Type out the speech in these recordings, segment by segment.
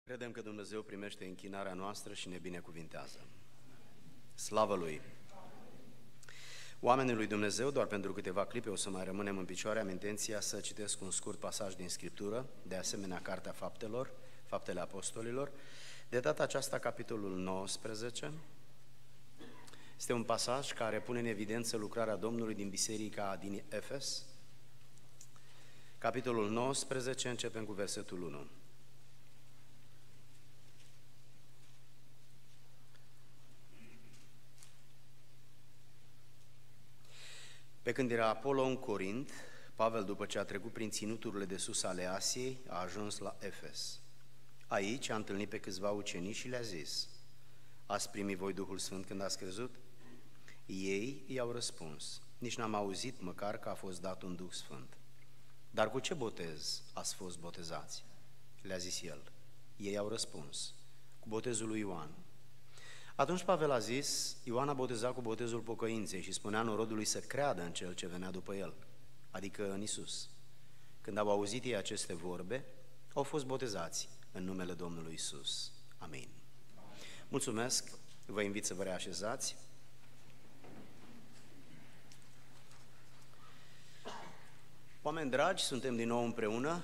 Credem că Dumnezeu primește închinarea noastră și ne binecuvintează. Slavă Lui! Oamenii lui Dumnezeu, doar pentru câteva clipe o să mai rămânem în picioare, am intenția să citesc un scurt pasaj din Scriptură, de asemenea Cartea Faptelor, Faptele Apostolilor. De data aceasta, capitolul 19, este un pasaj care pune în evidență lucrarea Domnului din biserica din Efes. Capitolul 19, începem cu versetul 1. Pe când era Apollo în Corint, Pavel, după ce a trecut prin ținuturile de sus ale Asiei, a ajuns la Efes. Aici a întâlnit pe câțiva ucenici și le-a zis: ați primit voi Duhul Sfânt când ați crezut? Ei i-au răspuns: nici n-am auzit măcar că a fost dat un Duh Sfânt. Dar cu ce botez ați fost botezați? Le-a zis el. Ei au răspuns: cu botezul lui Ioan. Atunci Pavel a zis: Ioan a botezat cu botezul pocăinței și spunea norodului să creadă în cel ce venea după el, adică în Isus. Când au auzit ei aceste vorbe, au fost botezați în numele Domnului Isus. Amin. Mulțumesc, vă invit să vă reașezați. Oameni dragi, suntem din nou împreună.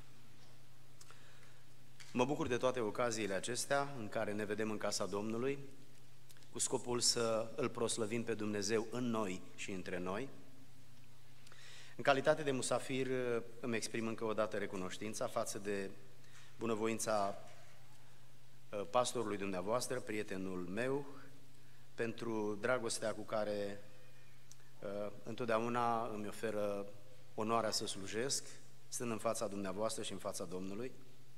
Mă bucur de toate ocaziile acestea în care ne vedem în casa Domnului, cu scopul să îl proslăvim pe Dumnezeu în noi și între noi. În calitate de musafir îmi exprim încă o dată recunoștința față de bunăvoința pastorului dumneavoastră, prietenul meu, pentru dragostea cu care întotdeauna îmi oferă onoarea să slujesc, stând în fața dumneavoastră și în fața Domnului.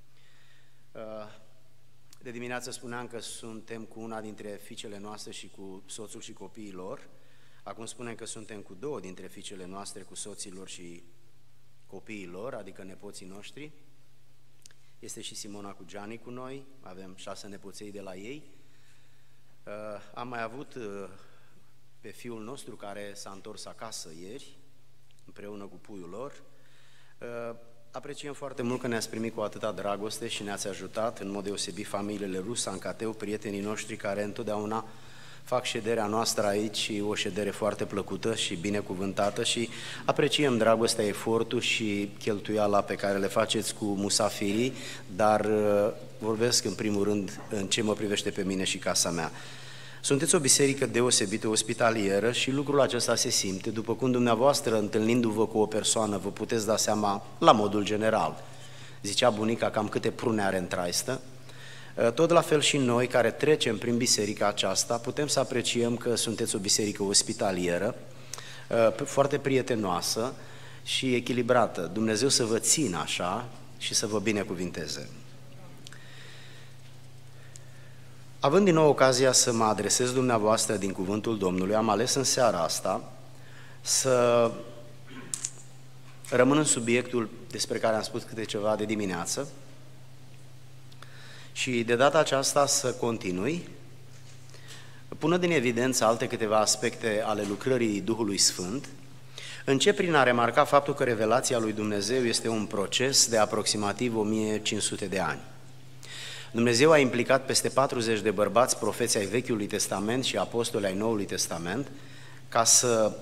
De dimineață spuneam că suntem cu una dintre fiicele noastre și cu soțul și copiii lor. Acum spunem că suntem cu două dintre fiicele noastre, cu soții lor și copiii lor, adică nepoții noștri. Este și Simona cu Gianni cu noi, avem 6 nepoței de la ei. Am mai avut pe fiul nostru care s-a întors acasă ieri, împreună cu puiul lor. Apreciem foarte mult că ne-ați primit cu atâta dragoste și ne-ați ajutat, în mod deosebit familiile Rusa, în Cateu, prietenii noștri care întotdeauna fac șederea noastră aici, o ședere foarte plăcută și binecuvântată, și apreciem dragostea, efortul și cheltuiala pe care le faceți cu musafirii, dar vorbesc în primul rând în ce mă privește pe mine și casa mea. Sunteți o biserică deosebită, ospitalieră, și lucrul acesta se simte, după cum dumneavoastră, întâlnindu-vă cu o persoană, vă puteți da seama la modul general. Zicea bunica cam câte prune are în traistă. Tot la fel și noi, care trecem prin biserica aceasta, putem să apreciem că sunteți o biserică ospitalieră, foarte prietenoasă și echilibrată. Dumnezeu să vă țină așa și să vă binecuvinteze. Având din nou ocazia să mă adresez dumneavoastră din cuvântul Domnului, am ales în seara asta să rămân în subiectul despre care am spus câte ceva de dimineață și de data aceasta să continui, punând în evidență alte câteva aspecte ale lucrării Duhului Sfânt. Încep prin a remarca faptul că revelația lui Dumnezeu este un proces de aproximativ 1500 de ani. Dumnezeu a implicat peste 40 de bărbați profeți ai Vechiului Testament și apostoli ai Noului Testament ca să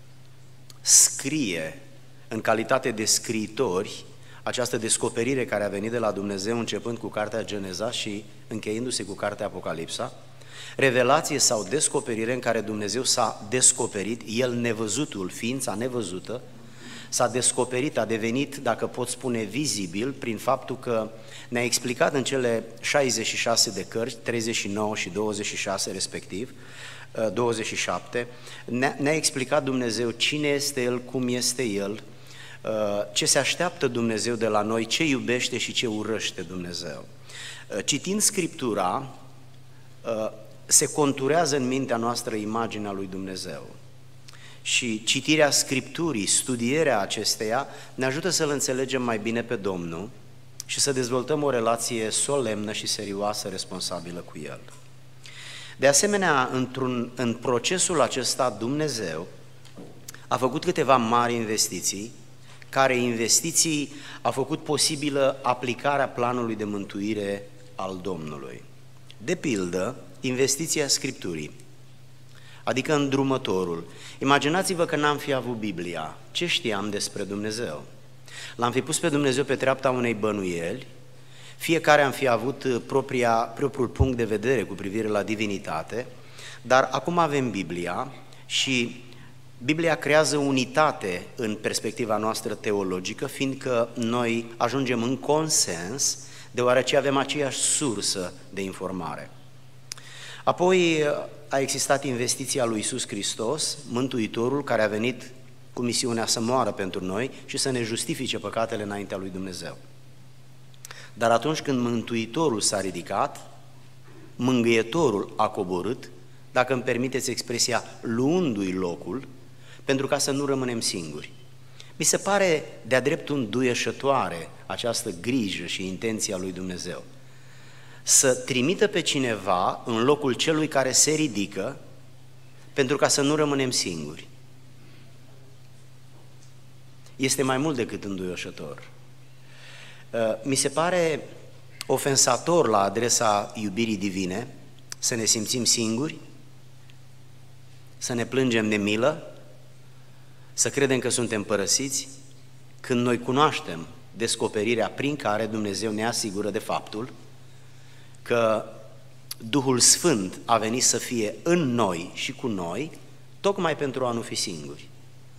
scrie în calitate de scriitori această descoperire care a venit de la Dumnezeu, începând cu cartea Geneza și încheiindu-se cu cartea Apocalipsa, revelație sau descoperire în care Dumnezeu s-a descoperit, El nevăzutul, ființa nevăzută, s-a descoperit, a devenit, dacă pot spune, vizibil prin faptul că ne-a explicat în cele 66 de cărți, 39 și 26 respectiv, 27, ne-a explicat Dumnezeu cine este El, cum este El, ce se așteaptă Dumnezeu de la noi, ce iubește și ce urăște Dumnezeu. Citind Scriptura, se conturează în mintea noastră imaginea lui Dumnezeu. Și citirea Scripturii, studierea acesteia, ne ajută să-L înțelegem mai bine pe Domnul și să dezvoltăm o relație solemnă și serioasă, responsabilă cu El. De asemenea, în procesul acesta, Dumnezeu a făcut câteva mari investiții, care investiții au făcut posibilă aplicarea planului de mântuire al Domnului. De pildă, investiția Scripturii, adică îndrumătorul. Imaginați-vă că n-am fi avut Biblia. Ce știam despre Dumnezeu? L-am fi pus pe Dumnezeu pe treapta unei bănuieli, fiecare am fi avut propriul punct de vedere cu privire la divinitate, dar acum avem Biblia și Biblia creează unitate în perspectiva noastră teologică, fiindcă noi ajungem în consens, deoarece avem aceeași sursă de informare. Apoi a existat investiția lui Iisus Hristos, Mântuitorul, care a venit cu misiunea să moară pentru noi și să ne justifice păcatele înaintea lui Dumnezeu. Dar atunci când Mântuitorul s-a ridicat, Mângâietorul a coborât, dacă îmi permiteți expresia, luându-i locul, pentru ca să nu rămânem singuri. Mi se pare de-a dreptul înduieșătoare această grijă și intenția lui Dumnezeu. Să trimită pe cineva în locul celui care se ridică, pentru ca să nu rămânem singuri. Este mai mult decât înduioșător. Mi se pare ofensator la adresa iubirii divine să ne simțim singuri, să ne plângem de milă, să credem că suntem părăsiți, când noi cunoaștem descoperirea prin care Dumnezeu ne asigură de faptul că Duhul Sfânt a venit să fie în noi și cu noi, tocmai pentru a nu fi singuri.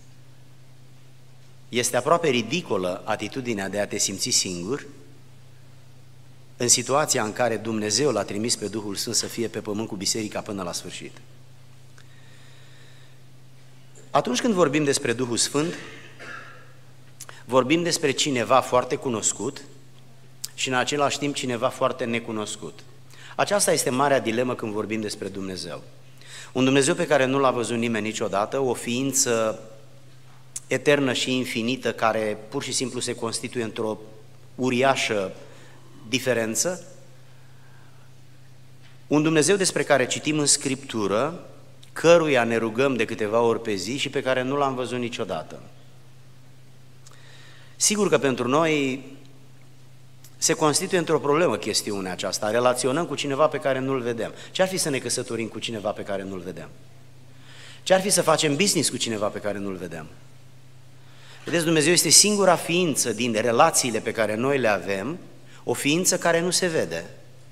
Este aproape ridicolă atitudinea de a te simți singur în situația în care Dumnezeu l-a trimis pe Duhul Sfânt să fie pe pământ cu biserica până la sfârșit. Atunci când vorbim despre Duhul Sfânt, vorbim despre cineva foarte cunoscut și în același timp cineva foarte necunoscut. Aceasta este marea dilemă când vorbim despre Dumnezeu. Un Dumnezeu pe care nu l-a văzut nimeni niciodată, o ființă eternă și infinită care pur și simplu se constituie într-o uriașă diferență, un Dumnezeu despre care citim în Scriptură, căruia ne rugăm de câteva ori pe zi și pe care nu l-am văzut niciodată. Sigur că pentru noi se constituie într-o problemă chestiunea aceasta, relaționăm cu cineva pe care nu-l vedem. Ce-ar fi să ne căsătorim cu cineva pe care nu-l vedem? Ce-ar fi să facem business cu cineva pe care nu-l vedem? Vedeți, Dumnezeu este singura ființă din relațiile pe care noi le avem, o ființă care nu se vede.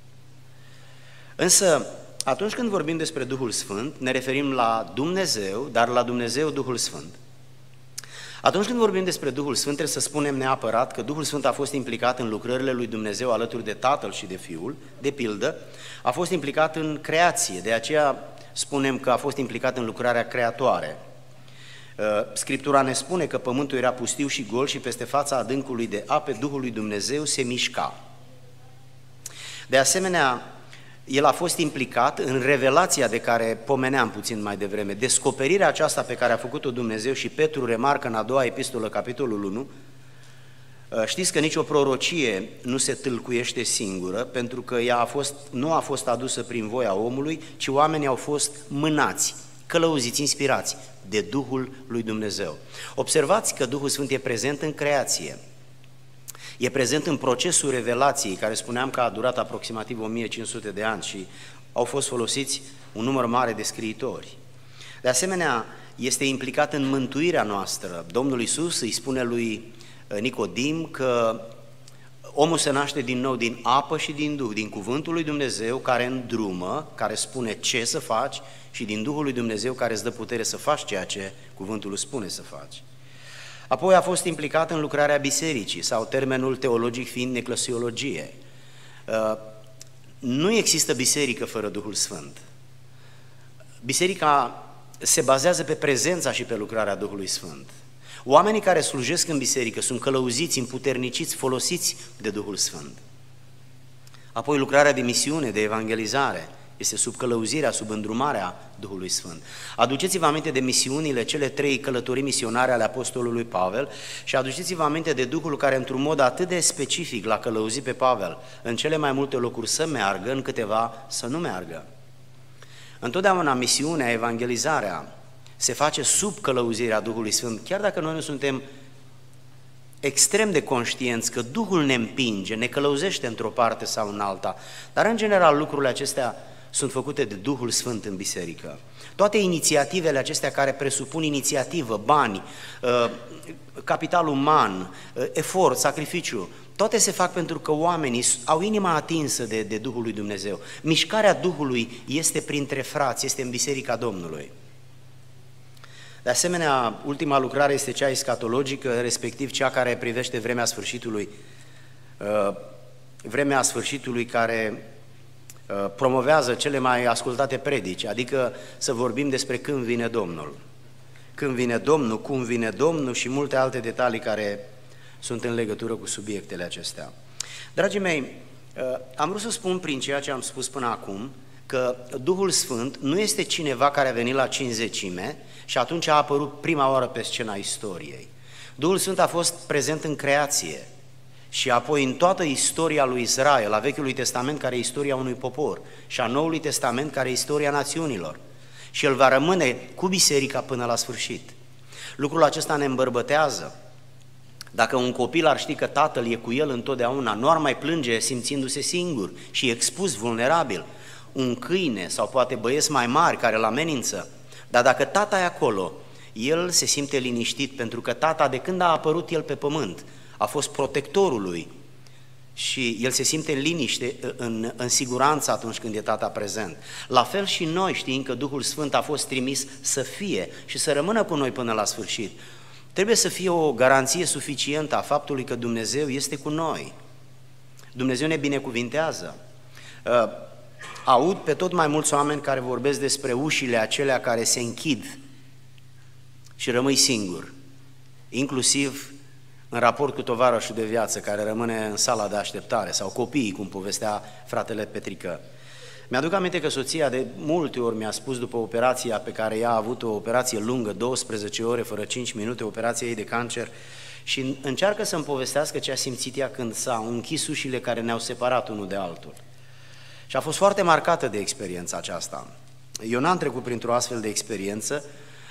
Însă, atunci când vorbim despre Duhul Sfânt, ne referim la Dumnezeu, dar la Dumnezeu Duhul Sfânt. Atunci când vorbim despre Duhul Sfânt, trebuie să spunem neapărat că Duhul Sfânt a fost implicat în lucrările lui Dumnezeu alături de Tatăl și de Fiul, de pildă, a fost implicat în creație, de aceea spunem că a fost implicat în lucrarea creatoare. Scriptura ne spune că pământul era pustiu și gol și peste fața adâncului de ape Duhul lui Dumnezeu se mișca. De asemenea, el a fost implicat în revelația de care pomeneam puțin mai devreme, descoperirea aceasta pe care a făcut-o Dumnezeu și Petru remarcă în a doua epistolă, capitolul 1, știți că nicio prorocie nu se tâlcuiește singură, pentru că ea nu a fost adusă prin voia omului, ci oamenii au fost mânați, călăuziți, inspirați de Duhul lui Dumnezeu. Observați că Duhul Sfânt e prezent în creație, e prezent în procesul revelației, care spuneam că a durat aproximativ 1500 de ani și au fost folosiți un număr mare de scriitori. De asemenea, este implicat în mântuirea noastră. Domnul Iisus îi spune lui Nicodim că omul se naște din nou din apă și din Duh, din cuvântul lui Dumnezeu care îndrumă, care spune ce să faci și din Duhul lui Dumnezeu care îți dă putere să faci ceea ce cuvântul îți spune să faci. Apoi a fost implicat în lucrarea bisericii, sau termenul teologic fiind eclesiologie. Nu există biserică fără Duhul Sfânt. Biserica se bazează pe prezența și pe lucrarea Duhului Sfânt. Oamenii care slujesc în biserică sunt călăuziți, împuterniciți, folosiți de Duhul Sfânt. Apoi lucrarea de misiune, de evangelizare, este sub călăuzirea, sub îndrumarea Duhului Sfânt. Aduceți-vă aminte de misiunile, cele 3 călătorii misionare ale apostolului Pavel și aduceți-vă aminte de Duhul care într-un mod atât de specific l-a călăuzit pe Pavel, în cele mai multe locuri să meargă, în câteva să nu meargă. Întotdeauna misiunea, evangelizarea se face sub călăuzirea Duhului Sfânt, chiar dacă noi nu suntem extrem de conștienți că Duhul ne împinge, ne călăuzește într-o parte sau în alta, dar în general lucrurile acestea sunt făcute de Duhul Sfânt în biserică. Toate inițiativele acestea care presupun inițiativă, bani, capital uman, efort, sacrificiu, toate se fac pentru că oamenii au inima atinsă de Duhul lui Dumnezeu. Mișcarea Duhului este printre frați, este în Biserica Domnului. De asemenea, ultima lucrare este cea escatologică, respectiv cea care privește vremea sfârșitului care promovează cele mai ascultate predici, adică să vorbim despre când vine Domnul. Când vine Domnul, cum vine Domnul și multe alte detalii care sunt în legătură cu subiectele acestea. Dragii mei, am vrut să spun prin ceea ce am spus până acum, că Duhul Sfânt nu este cineva care a venit la Cincizecime și atunci a apărut prima oară pe scena istoriei. Duhul Sfânt a fost prezent în creație și apoi în toată istoria lui Israel, a Vechiului Testament, care e istoria unui popor, și a Noului Testament, care e istoria națiunilor. Și El va rămâne cu biserica până la sfârșit. Lucrul acesta ne îmbărbătează. Dacă un copil ar ști că tatăl e cu el întotdeauna, nu ar mai plânge simțindu-se singur și expus, vulnerabil. Un câine sau poate băieți mai mari care îl amenință, dar dacă tata e acolo, el se simte liniștit, pentru că tata, de când a apărut el pe pământ, a fost protectorul lui și el se simte în liniște, în siguranță atunci când e tata prezent. La fel și noi știm că Duhul Sfânt a fost trimis să fie și să rămână cu noi până la sfârșit. Trebuie să fie o garanție suficientă a faptului că Dumnezeu este cu noi. Dumnezeu ne binecuvintează. Aud pe tot mai mulți oameni care vorbesc despre ușile acelea care se închid și rămâi singur, inclusiv în raport cu tovarășul de viață care rămâne în sala de așteptare, sau copiii, cum povestea fratele Petrică. Mi-aduc aminte că soția de multe ori mi-a spus, după operația pe care ea a avut, o operație lungă, 12 ore fără 5 minute, operația ei de cancer, și încearcă să-mi povestească ce a simțit ea când s-au închis ușile care ne-au separat unul de altul. Și a fost foarte marcată de experiența aceasta. Eu n-am trecut printr-o astfel de experiență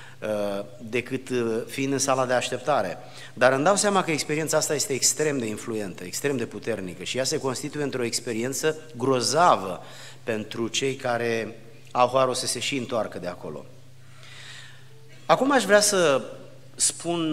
decât fiind în sala de așteptare, dar îmi dau seama că experiența asta este extrem de influentă, extrem de puternică și ea se constituie într-o experiență grozavă pentru cei care au harul să se și întoarcă de acolo. Acum aș vrea să spun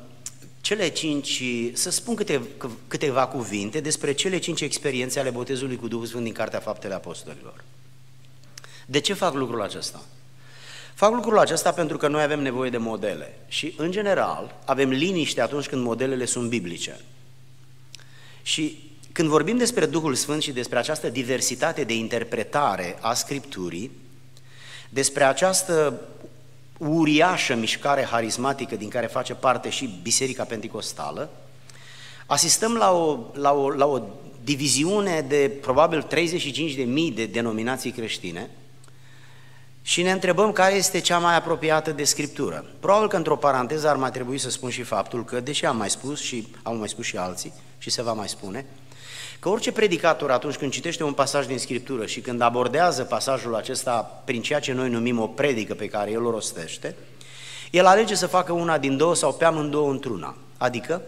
câteva cuvinte despre cele 5 experiențe ale botezului cu Duhul Sfânt din Cartea Faptele Apostolilor. De ce fac lucrul acesta? Fac lucrul acesta pentru că noi avem nevoie de modele și, în general, avem liniște atunci când modelele sunt biblice. Și când vorbim despre Duhul Sfânt și despre această diversitate de interpretare a Scripturii, despre această uriașă mișcare harismatică din care face parte și Biserica Penticostală, asistăm la o diviziune de probabil 35.000 de denominații creștine și ne întrebăm care este cea mai apropiată de Scriptură. Probabil că într-o paranteză ar mai trebui să spun și faptul că, deși am mai spus și au mai spus și alții și se va mai spune, că orice predicator atunci când citește un pasaj din Scriptură și când abordează pasajul acesta prin ceea ce noi numim o predică pe care el o rostește, el alege să facă una din două sau pe amândouă într-una, adică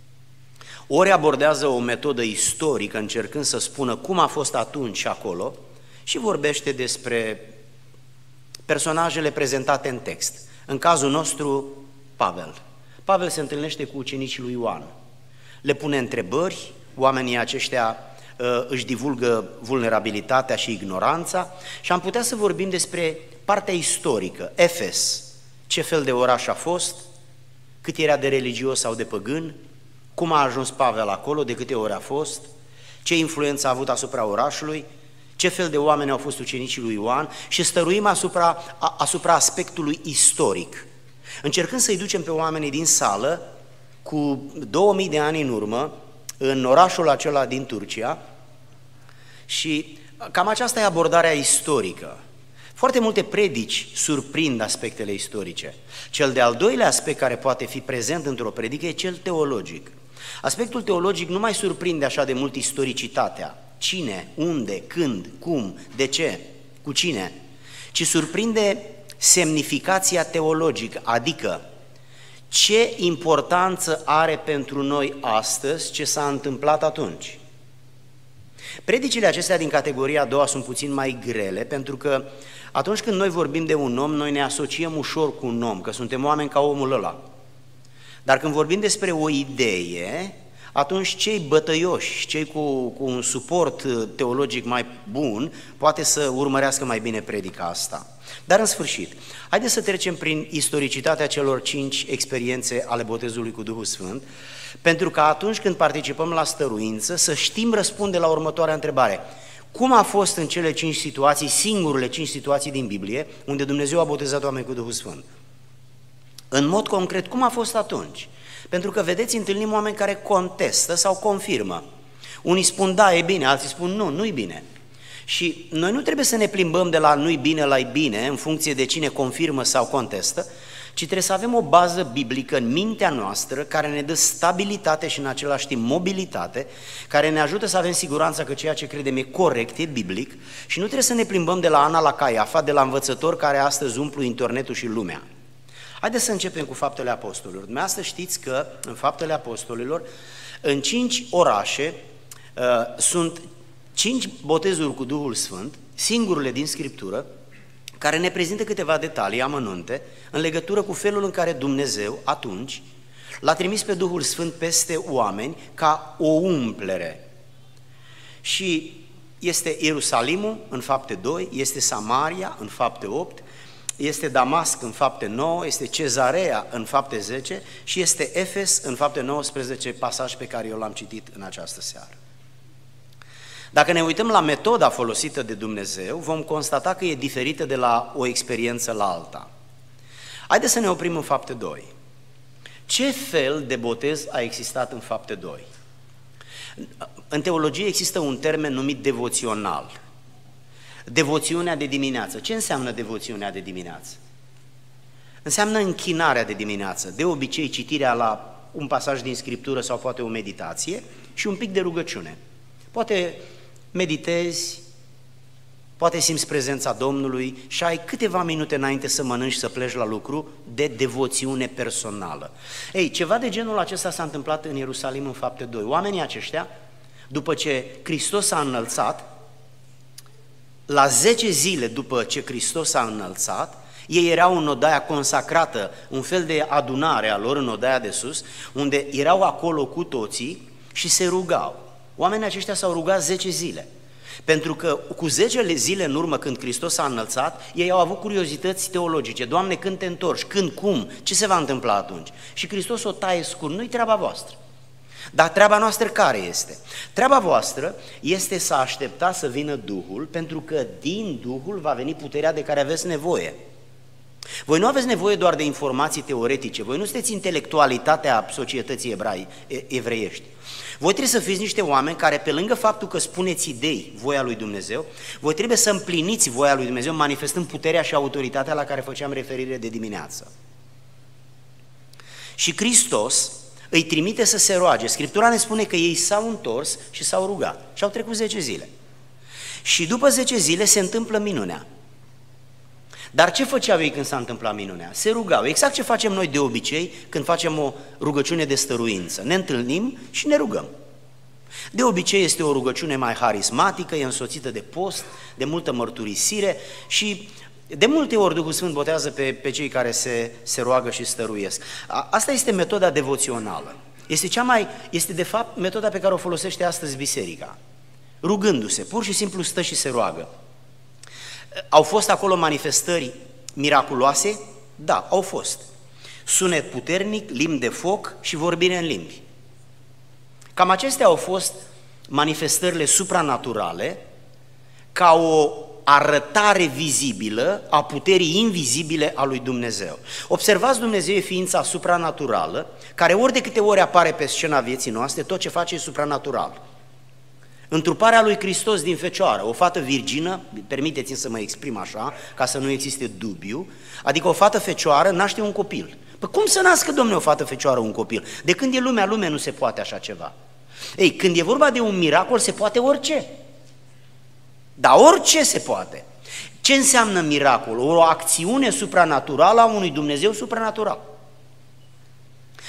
ori abordează o metodă istorică încercând să spună cum a fost atunci și acolo și vorbește despre personajele prezentate în text. În cazul nostru, Pavel. Pavel se întâlnește cu ucenicii lui Ioan, le pune întrebări, oamenii aceștia își divulgă vulnerabilitatea și ignoranța și am putea să vorbim despre partea istorică. Efes, ce fel de oraș a fost, cât era de religios sau de păgân, cum a ajuns Pavel acolo, de câte ori a fost, ce influență a avut asupra orașului, ce fel de oameni au fost ucenicii lui Ioan și stăruim asupra aspectului istoric, încercând să-i ducem pe oamenii din sală cu 2000 de ani în urmă, în orașul acela din Turcia, și cam aceasta e abordarea istorică. Foarte multe predici surprind aspectele istorice. Cel de-al doilea aspect care poate fi prezent într-o predică e cel teologic. Aspectul teologic nu mai surprinde așa de mult istoricitatea, cine, unde, când, cum, de ce, cu cine, ci surprinde semnificația teologică, adică ce importanță are pentru noi astăzi ce s-a întâmplat atunci? Predicile acestea din categoria a doua sunt puțin mai grele, pentru că atunci când noi vorbim de un om, noi ne asociem ușor cu un om, că suntem oameni ca omul ăla. Dar când vorbim despre o idee, atunci cei bătăioși, cei cu un suport teologic mai bun, poate să urmărească mai bine predica asta. Dar în sfârșit, haideți să trecem prin istoricitatea celor 5 experiențe ale botezului cu Duhul Sfânt, pentru că atunci când participăm la stăruință, să știm răspunde la următoarea întrebare. Cum a fost în cele 5 situații, singurele 5 situații din Biblie, unde Dumnezeu a botezat oameni cu Duhul Sfânt? În mod concret, cum a fost atunci? Pentru că, vedeți, întâlnim oameni care contestă sau confirmă. Unii spun da, e bine, alții spun nu, nu-i bine. Și noi nu trebuie să ne plimbăm de la nu-i bine la e bine, în funcție de cine confirmă sau contestă, ci trebuie să avem o bază biblică în mintea noastră care ne dă stabilitate și în același timp mobilitate, care ne ajută să avem siguranța că ceea ce credem e corect, e biblic și nu trebuie să ne plimbăm de la Ana la Caiafa, de la învățători care astăzi umplu internetul și lumea. Haideți să începem cu Faptele Apostolilor. Dumneavoastră știți că în Faptele Apostolilor, în 5 orașe, sunt 5 botezuri cu Duhul Sfânt, singurele din Scriptură, care ne prezintă câteva detalii amănunte în legătură cu felul în care Dumnezeu atunci l-a trimis pe Duhul Sfânt peste oameni ca o umplere. Și este Ierusalimul în Fapte 2, este Samaria în Fapte 8, este Damasc în Fapte 9, este Cezarea în Fapte 10 și este Efes în Fapte 19, pasaj pe care eu l-am citit în această seară. Dacă ne uităm la metoda folosită de Dumnezeu, vom constata că e diferită de la o experiență la alta. Haideți să ne oprim în Fapte 2. Ce fel de botez a existat în Fapte 2? În teologie există un termen numit devoțional. Devoțiunea de dimineață. Ce înseamnă devoțiunea de dimineață? Înseamnă închinarea de dimineață, de obicei citirea la un pasaj din Scriptură sau poate o meditație și un pic de rugăciune. Poate meditezi, poate simți prezența Domnului și ai câteva minute înainte să mănânci, să pleci la lucru, de devoțiune personală. Ei, ceva de genul acesta s-a întâmplat în Ierusalim în Fapte 2. Oamenii aceștia, după ce Hristos s-a înălțat, la 10 zile după ce Hristos s-a înălțat, ei erau în odaia consacrată, un fel de adunare a lor în odaia de sus, unde erau acolo cu toții și se rugau. Oamenii aceștia s-au rugat 10 zile, pentru că cu 10 zile în urmă când Hristos s-a înălțat, ei au avut curiozități teologice. Doamne, când te întorci? Când? Cum? Ce se va întâmpla atunci? Și Hristos o taie scurt, nu-i treaba voastră. Dar treaba noastră care este? Treaba voastră este să așteptați să vină Duhul, pentru că din Duhul va veni puterea de care aveți nevoie. Voi nu aveți nevoie doar de informații teoretice, voi nu sunteți intelectualitatea societății evreiești. Voi trebuie să fiți niște oameni care, pe lângă faptul că spuneți idei, voia lui Dumnezeu, voi trebuie să împliniți voia lui Dumnezeu, manifestând puterea și autoritatea la care făceam referire de dimineață. Și Hristos îi trimite să se roage. Scriptura ne spune că ei s-au întors și s-au rugat și au trecut 10 zile. Și după 10 zile se întâmplă minunea. Dar ce făceau ei când s-a întâmplat minunea? Se rugau, exact ce facem noi de obicei când facem o rugăciune de stăruință. Ne întâlnim și ne rugăm. De obicei este o rugăciune mai harismatică, e însoțită de post, de multă mărturisire și de multe ori Duhul Sfânt botează pe cei care se roagă și stăruiesc. Asta este metoda devoțională. Este de fapt metoda pe care o folosește astăzi biserica. Rugându-se, pur și simplu stă și se roagă. Au fost acolo manifestări miraculoase? Da, au fost. Sunet puternic, limbi de foc și vorbire în limbi. Cam acestea au fost manifestările supranaturale ca o arătare vizibilă a puterii invizibile a lui Dumnezeu. Observați, Dumnezeu e ființa supranaturală, care ori de câte ori apare pe scena vieții noastre, tot ce face e supranatural. Întruparea lui Hristos din Fecioară, o fată virgină, permiteți-mi să mă exprim așa, ca să nu existe dubiu, adică o fată fecioară naște un copil. Păi cum să nască, Domnule, o fată fecioară un copil? De când e lumea, nu se poate așa ceva. Ei, când e vorba de un miracol, se poate orice. Dar orice se poate. Ce înseamnă miracol? O acțiune supranaturală a unui Dumnezeu supranatural.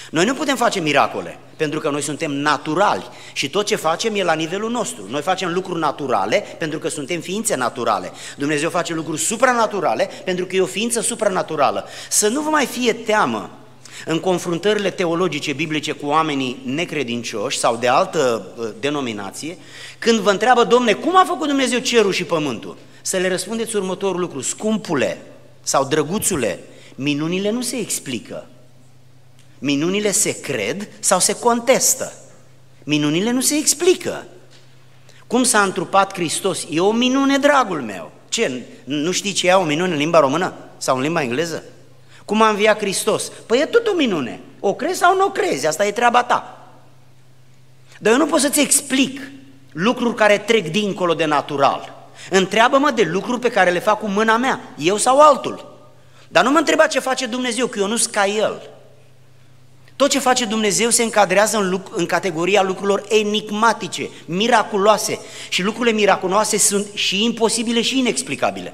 Noi nu putem face miracole, pentru că noi suntem naturali și tot ce facem e la nivelul nostru. Noi facem lucruri naturale pentru că suntem ființe naturale. Dumnezeu face lucruri supranaturale pentru că e o ființă supranaturală. Să nu vă mai fie teamă în confruntările teologice biblice cu oamenii necredincioși sau de altă denominație, când vă întreabă, Domne, cum a făcut Dumnezeu cerul și pământul? Să le răspundeți următorul lucru: scumpule sau drăguțule, minunile nu se explică. Minunile se cred sau se contestă. Minunile nu se explică. Cum s-a întrupat Hristos? E o minune, dragul meu. Ce, nu știi ce e o minune în limba română sau în limba engleză? Cum a înviat Hristos? Păi e tot o minune. O crezi sau nu o crezi, asta e treaba ta. Dar eu nu pot să-ți explic lucruri care trec dincolo de natural. Întreabă-mă de lucruri pe care le fac cu mâna mea, eu sau altul. Dar nu mă întreba ce face Dumnezeu, că eu nu sunt ca El. Tot ce face Dumnezeu se încadrează în categoria lucrurilor enigmatice, miraculoase. Și lucrurile miraculoase sunt și imposibile și inexplicabile.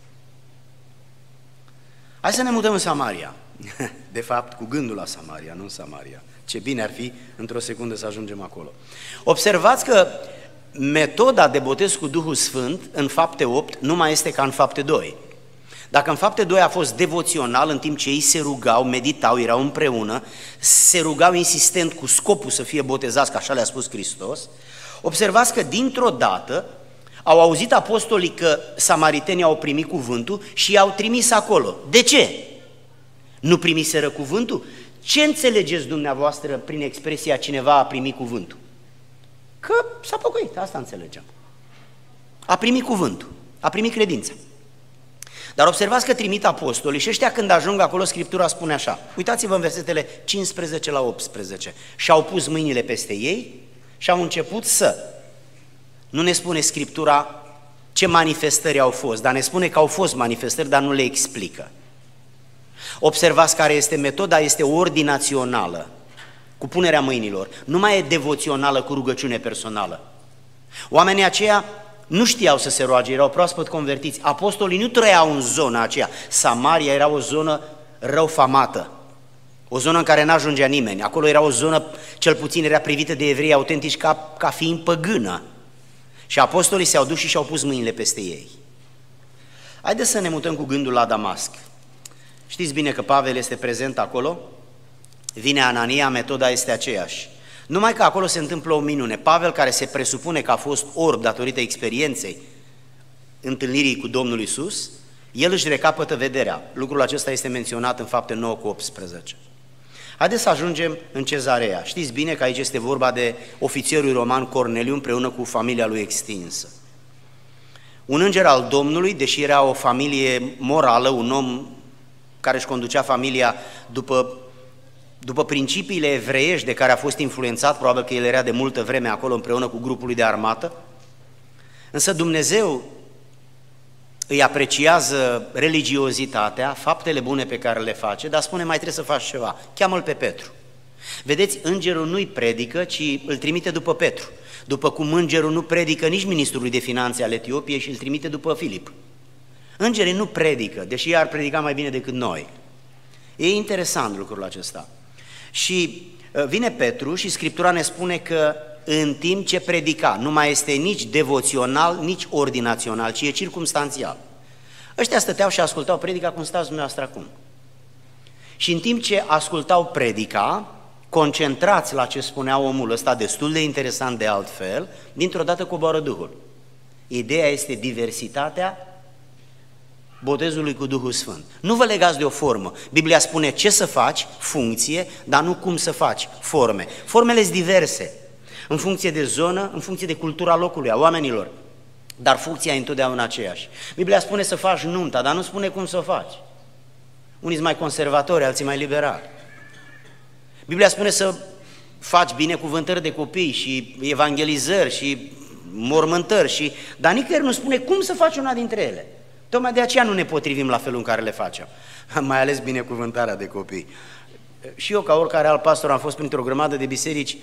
Hai să ne mutăm în Samaria. De fapt, cu gândul la Samaria, nu în Samaria. Ce bine ar fi într-o secundă să ajungem acolo. Observați că metoda de botez cu Duhul Sfânt în Fapte 8 nu mai este ca în Fapte 2. Dacă în Fapte 2 a fost devoțional, în timp ce ei se rugau, meditau, erau împreună, se rugau insistent cu scopul să fie botezați, că așa le-a spus Hristos, observați că dintr-o dată au auzit apostolii că samaritenii au primit cuvântul și i-au trimis acolo. De ce? Nu primiseră cuvântul? Ce înțelegeți dumneavoastră prin expresia cineva a primit cuvântul? Că s-a pocăit, asta înțelegem. A primit cuvântul, a primit credința. Dar observați că trimit apostolii și ăștia când ajung acolo, Scriptura spune așa, uitați-vă în versetele 15 la 18, și-au pus mâinile peste ei și au început să, nu ne spune Scriptura ce manifestări au fost, dar ne spune că au fost manifestări, dar nu le explică. Observați care este metoda, este ordinațională, cu punerea mâinilor, nu mai e devoțională cu rugăciune personală. Oamenii aceia nu știau să se roage, erau proaspăt convertiți. Apostolii nu trăiau în zona aceea. Samaria era o zonă răufamată, o zonă în care n-ajungea nimeni. Acolo era o zonă, cel puțin era privită de evrei autentici ca fiind păgână. Și apostolii se-au dus și și-au pus mâinile peste ei. Haideți să ne mutăm cu gândul la Damasc. Știți bine că Pavel este prezent acolo, vine Anania, metoda este aceeași. Numai că acolo se întâmplă o minune. Pavel, care se presupune că a fost orb datorită experienței întâlnirii cu Domnul Iisus, el își recapătă vederea. Lucrul acesta este menționat în Fapte 9 cu 18. Haideți să ajungem în Cezarea. Știți bine că aici este vorba de ofițerul roman Corneliu împreună cu familia lui extinsă. Un înger al Domnului, deși era o familie morală, un om care își conducea familia după principiile evreiești de care a fost influențat, probabil că el era de multă vreme acolo împreună cu grupul lui de armată, însă Dumnezeu îi apreciază religiozitatea, faptele bune pe care le face, dar spune mai trebuie să faci ceva, cheamă-l pe Petru. Vedeți, îngerul nu-i predică, ci îl trimite după Petru, după cum îngerul nu predică nici ministrului de finanțe al Etiopiei și îl trimite după Filip. Îngerii nu predică, deși ei ar predica mai bine decât noi. E interesant lucrul acesta. Și vine Petru și Scriptura ne spune că în timp ce predica, nu mai este nici devoțional, nici ordinațional, ci e circumstanțial. Ăștia stăteau și ascultau predica cum stați dumneavoastră acum. Și în timp ce ascultau predica, concentrați la ce spunea omul ăsta, destul de interesant de altfel, dintr-o dată coboară Duhul. Ideea este diversitatea botezului cu Duhul Sfânt. Nu vă legați de o formă. Biblia spune ce să faci, funcție, dar nu cum să faci, forme. Formele sunt diverse, în funcție de zonă, în funcție de cultura locului, a oamenilor, dar funcția e întotdeauna aceeași. Biblia spune să faci nunta, dar nu spune cum să o faci. Unii sunt mai conservatori, alții mai liberali. Biblia spune să faci binecuvântări de copii și evangelizări și mormântări, dar nicăieri nu spune cum să faci una dintre ele. Tocmai de aceea nu ne potrivim la felul în care le facem, mai ales binecuvântarea de copii. Și eu, ca oricare alt pastor, am fost printr-o grămadă de biserici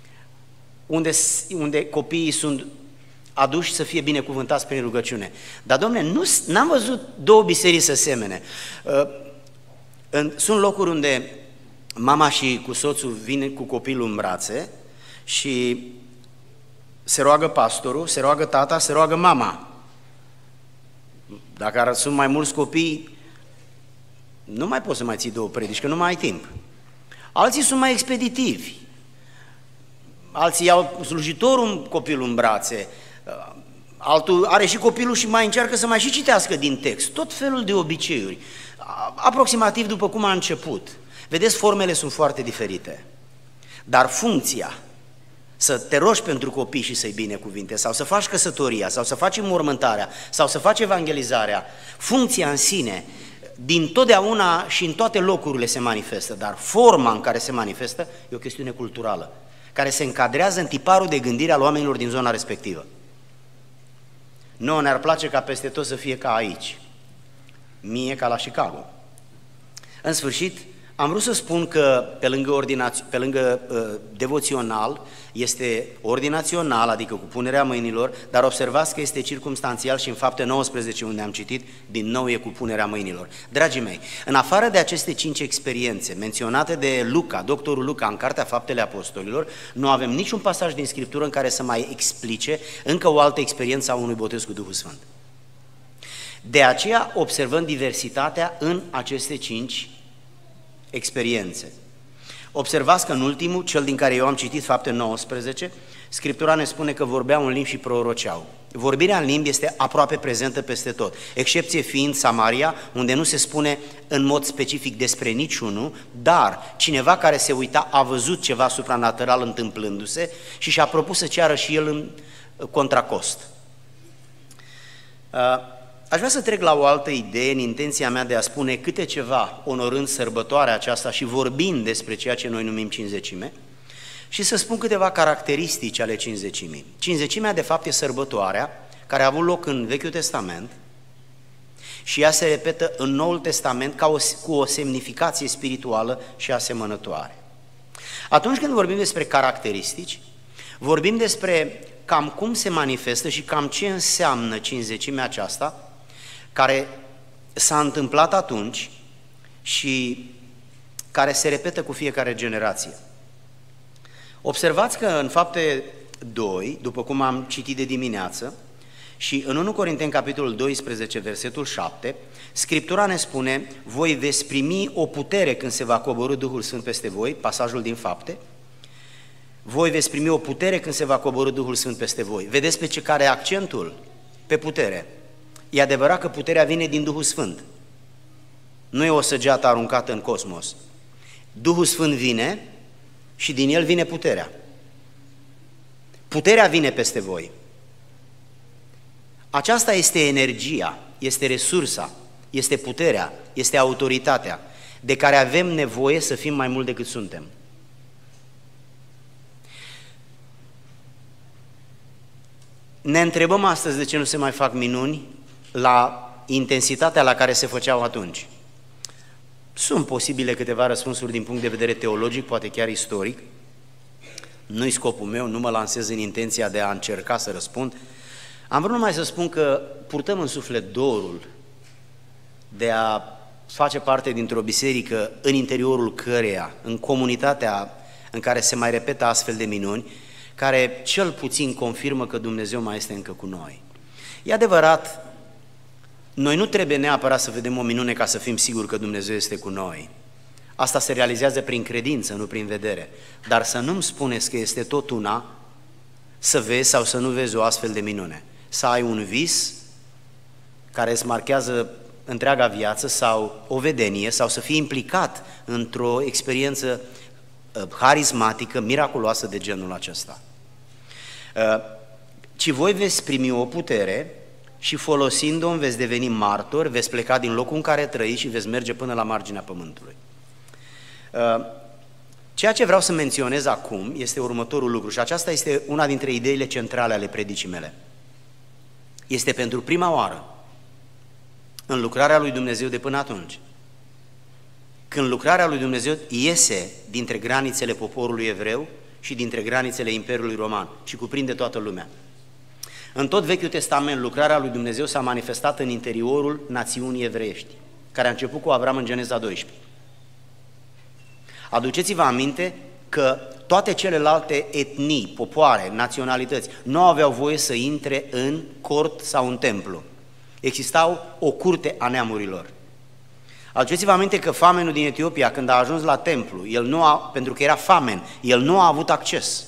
unde copiii sunt aduși să fie binecuvântați prin rugăciune. Dar, domne, n-am văzut două biserici să semene. Sunt locuri unde mama și cu soțul vin cu copilul în brațe și se roagă pastorul, se roagă tata, se roagă mama. Dacă sunt mai mulți copii, nu mai poți să mai ții două predici, că nu mai ai timp. Alții sunt mai expeditivi. Alții iau slujitorul copilul în brațe, altul are și copilul și mai încearcă să mai și citească din text. Tot felul de obiceiuri, aproximativ după cum a început. Vedeți, formele sunt foarte diferite, dar funcția, să te rogi pentru copii și să-i binecuvinte, sau să faci căsătoria, sau să faci înmormântarea, sau să faci evangelizarea, funcția în sine, din totdeauna și în toate locurile se manifestă, dar forma în care se manifestă e o chestiune culturală, care se încadrează în tiparul de gândire al oamenilor din zona respectivă. Nouă ne-ar place ca peste tot să fie ca aici, mie ca la Chicago. În sfârșit, am vrut să spun că pe lângă devoțional este ordinațional, adică cu punerea mâinilor, dar observați că este circumstanțial și în Fapte 19, unde am citit, din nou e cu punerea mâinilor. Dragii mei, în afară de aceste 5 experiențe menționate de Luca, doctorul Luca, în Cartea Faptele Apostolilor, nu avem niciun pasaj din Scriptură în care să mai explice încă o altă experiență a unui botez cu Duhul Sfânt. De aceea observăm diversitatea în aceste 5 experiențe. Observați că în ultimul, cel din care eu am citit, Fapte 19, Scriptura ne spune că vorbeau în limbi și proroceau. Vorbirea în limbi este aproape prezentă peste tot, excepție fiind Samaria, unde nu se spune în mod specific despre niciunul, dar cineva care se uita a văzut ceva supranatural întâmplându-se și și-a propus să ceară și el în contracost. Aș vrea să trec la o altă idee în intenția mea de a spune câte ceva onorând sărbătoarea aceasta și vorbind despre ceea ce noi numim Cincizecime și să spun câteva caracteristici ale Cincizecimii. Cincizecimea de fapt e sărbătoarea care a avut loc în Vechiul Testament și ea se repetă în Noul Testament cu o semnificație spirituală și asemănătoare. Atunci când vorbim despre caracteristici, vorbim despre cam cum se manifestă și cam ce înseamnă Cincizecimea aceasta, care s-a întâmplat atunci și care se repetă cu fiecare generație. Observați că în Fapte 2, după cum am citit de dimineață, și în 1 Corinteni, capitolul 12, versetul 7, Scriptura ne spune: voi veți primi o putere când se va coborî Duhul Sfânt peste voi, pasajul din Fapte, voi veți primi o putere când se va coborî Duhul Sfânt peste voi. Vedeți pe ce care e accentul? Pe putere. E adevărat că puterea vine din Duhul Sfânt. Nu e o săgeată aruncată în cosmos. Duhul Sfânt vine și din el vine puterea. Puterea vine peste voi. Aceasta este energia, este resursa, este puterea, este autoritatea de care avem nevoie să fim mai mult decât suntem. Ne întrebăm astăzi de ce nu se mai fac minuni la intensitatea la care se făceau atunci. Sunt posibile câteva răspunsuri din punct de vedere teologic, poate chiar istoric. Nu-i scopul meu, nu mă lansez în intenția de a încerca să răspund. Am vrut numai să spun că purtăm în suflet dorul de a face parte dintr-o biserică în interiorul căreia, în comunitatea în care se mai repetă astfel de minuni, care cel puțin confirmă că Dumnezeu mai este încă cu noi. E adevărat, noi nu trebuie neapărat să vedem o minune ca să fim siguri că Dumnezeu este cu noi. Asta se realizează prin credință, nu prin vedere. Dar să nu-mi spuneți că este tot una să vezi sau să nu vezi o astfel de minune. Să ai un vis care îți marchează întreaga viață sau o vedenie sau să fii implicat într-o experiență harismatică, miraculoasă de genul acesta. Ci voi veți primi o putere și folosind-o veți deveni martori, veți pleca din locul în care trăiți și veți merge până la marginea pământului. Ceea ce vreau să menționez acum este următorul lucru și aceasta este una dintre ideile centrale ale predicii mele. Este pentru prima oară în lucrarea lui Dumnezeu de până atunci, când lucrarea lui Dumnezeu iese dintre granițele poporului evreu și dintre granițele Imperiului Roman și cuprinde toată lumea. În tot Vechiul Testament, lucrarea lui Dumnezeu s-a manifestat în interiorul națiunii evreiești, care a început cu Avram în Geneza 12. Aduceți-vă aminte că toate celelalte etnii, popoare, naționalități nu aveau voie să intre în cort sau în templu. Existau o curte a neamurilor. Aduceți-vă aminte că famenul din Etiopia, când a ajuns la templu, pentru că era famen, el nu a avut acces.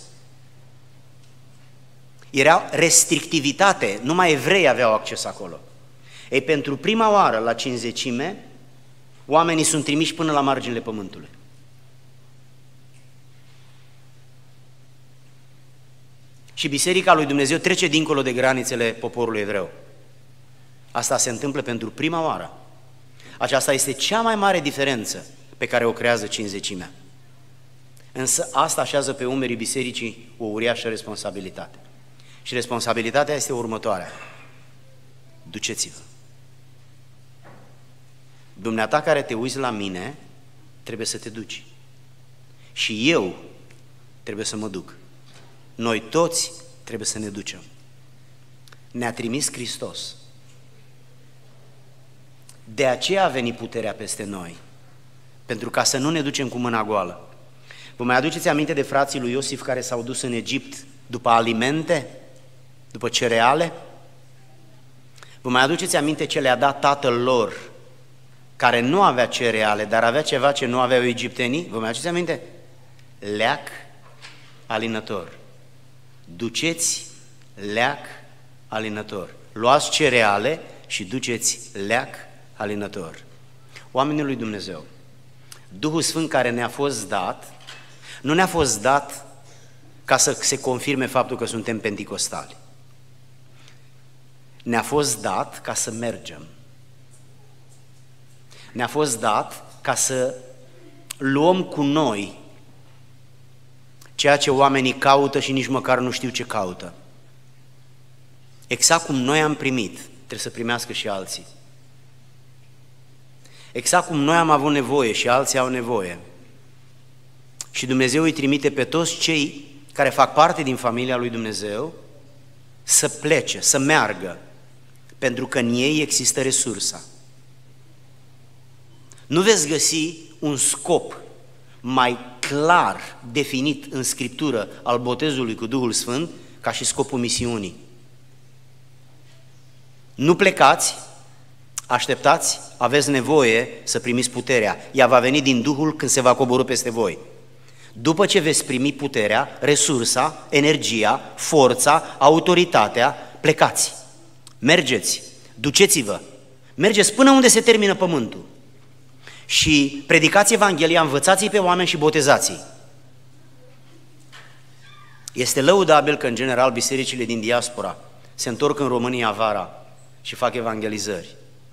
Era restrictivitate, numai evrei aveau acces acolo. Ei, pentru prima oară, la Cincizecime, oamenii sunt trimiși până la marginile pământului. Și Biserica lui Dumnezeu trece dincolo de granițele poporului evreu. Asta se întâmplă pentru prima oară. Aceasta este cea mai mare diferență pe care o creează Cincizecimea. Însă asta așează pe umerii bisericii o uriașă responsabilitate. Și responsabilitatea este următoarea. Duceți-vă. Dumneata care te uiți la mine, trebuie să te duci. Și eu trebuie să mă duc. Noi toți trebuie să ne ducem. Ne-a trimis Hristos. De aceea a venit puterea peste noi, pentru ca să nu ne ducem cu mâna goală. Vă mai aduceți aminte de frații lui Iosif care s-au dus în Egipt după alimente, după cereale? Vă mai aduceți aminte ce le-a dat tatăl lor, care nu avea cereale, dar avea ceva ce nu aveau egiptenii? Vă mai aduceți aminte? Leac alinător. Duceți leac alinător. Luați cereale și duceți leac alinător. Oamenii lui Dumnezeu, Duhul Sfânt care ne-a fost dat, nu ne-a fost dat ca să se confirme faptul că suntem penticostali. Ne-a fost dat ca să mergem. Ne-a fost dat ca să luăm cu noi ceea ce oamenii caută și nici măcar nu știu ce caută. Exact cum noi am primit, trebuie să primească și alții. Exact cum noi am avut nevoie și alții au nevoie. Și Dumnezeu îi trimite pe toți cei care fac parte din familia lui Dumnezeu să plece, să meargă, pentru că în ei există resursa. Nu veți găsi un scop mai clar definit în Scriptură al botezului cu Duhul Sfânt ca și scopul misiunii. Nu plecați, așteptați, aveți nevoie să primiți puterea. Ea va veni din Duhul când se va coborî peste voi. După ce veți primi puterea, resursa, energia, forța, autoritatea, plecați. Mergeți, duceți-vă, mergeți până unde se termină pământul. Și predicați Evanghelia, învățați-i pe oameni și botezați-i. Este lăudabil că, în general, bisericile din diaspora se întorc în România vara și fac evangelizări.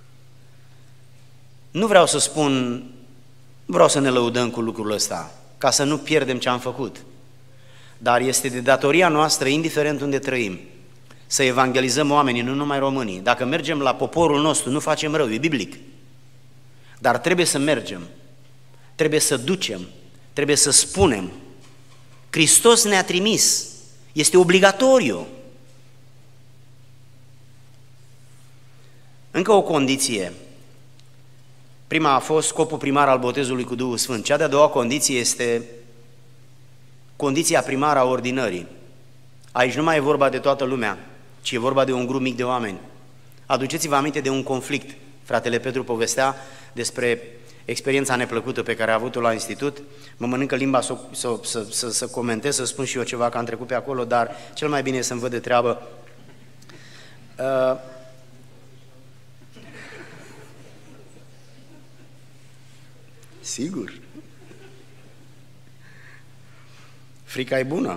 Nu vreau să spun, vreau să ne lăudăm cu lucrul ăsta, ca să nu pierdem ce am făcut. Dar este de datoria noastră, indiferent unde trăim, să evangelizăm oamenii, nu numai românii. Dacă mergem la poporul nostru, nu facem rău, e biblic. Dar trebuie să mergem, trebuie să ducem, trebuie să spunem. Hristos ne-a trimis, este obligatoriu. Încă o condiție. Prima a fost scopul primar al botezului cu Duhul Sfânt. Cea de-a doua condiție este condiția primară a ordinării. Aici nu mai e vorba de toată lumea, ci e vorba de un grup mic de oameni. Aduceți-vă aminte de un conflict. Fratele Petru povestea despre experiența neplăcută pe care a avut-o la institut. Mă mănâncă limba să comentez, să spun și eu ceva, că am trecut pe acolo, dar cel mai bine e să-mi văd de treabă. Sigur. Frica e bună.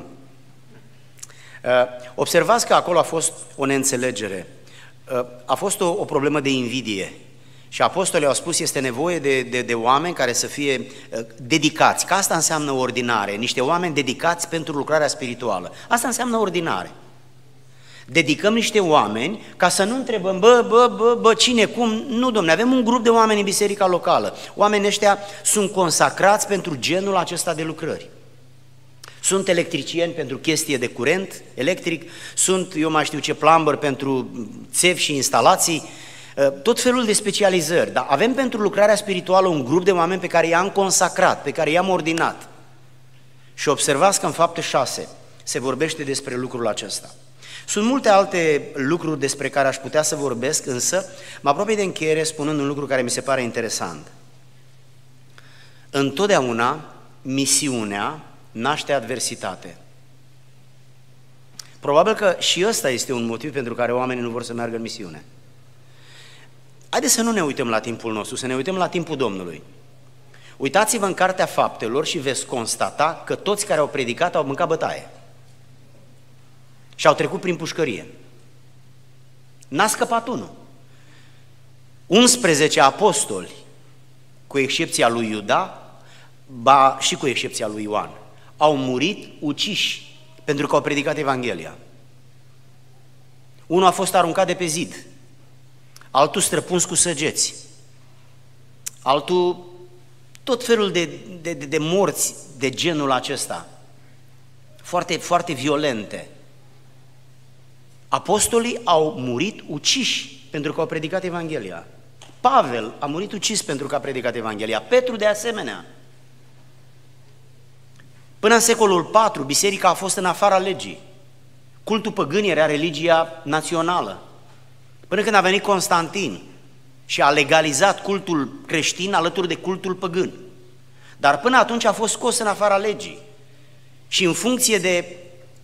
Observați că acolo a fost o neînțelegere. A fost o problemă de invidie. Și apostolii au spus, este nevoie de oameni care să fie dedicați, că asta înseamnă ordinare, niște oameni dedicați pentru lucrarea spirituală. Asta înseamnă ordinare. Dedicăm niște oameni ca să nu întrebăm, cine, cum, nu, domne, avem un grup de oameni în biserica locală. Oamenii ăștia sunt consacrați pentru genul acesta de lucrări. Sunt electricieni pentru chestie de curent electric, sunt, eu mai știu ce, plumber pentru țevi și instalații, tot felul de specializări, dar avem pentru lucrarea spirituală un grup de oameni pe care i-am consacrat, pe care i-am ordinat. Și observați că în Fapte 6 se vorbește despre lucrul acesta. Sunt multe alte lucruri despre care aș putea să vorbesc, însă mă apropii de încheiere spunând un lucru care mi se pare interesant. Întotdeauna misiunea naște adversitate. Probabil că și ăsta este un motiv pentru care oamenii nu vor să meargă în misiune. Haideți să nu ne uităm la timpul nostru, să ne uităm la timpul Domnului. Uitați-vă în Cartea Faptelor și veți constata că toți care au predicat au mâncat bătaie și au trecut prin pușcărie. N-a scăpat unul. 11 apostoli, cu excepția lui Iuda, ba și cu excepția lui Ioan, au murit uciși pentru că au predicat Evanghelia. Unul a fost aruncat de pe zid, altul străpuns cu săgeți, altul tot felul de morți de genul acesta, foarte, foarte violente. Apostolii au murit uciși pentru că au predicat Evanghelia. Pavel a murit ucis pentru că a predicat Evanghelia. Petru de asemenea. Până în secolul IV, biserica a fost în afara legii. Cultul păgân era religia națională. Până când a venit Constantin și a legalizat cultul creștin alături de cultul păgân. Dar până atunci a fost scos în afara legii. Și în funcție de